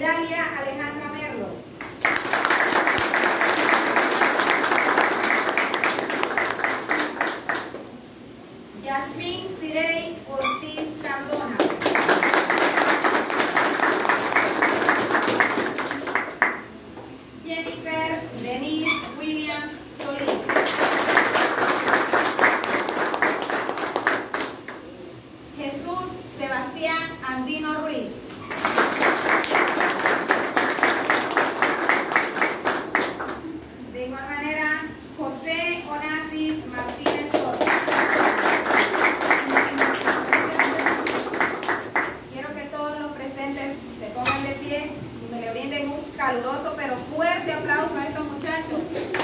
Idalia Alejandra Merlo. Yasmín Cirey Ortiz Cardona. Jennifer Denise Williams Solís. Jesús Sebastián Andino Ruiz. De igual manera, José Onassis Martínez Soto. Quiero que todos los presentes se pongan de pie y me le brinden un caluroso pero fuerte aplauso a estos muchachos.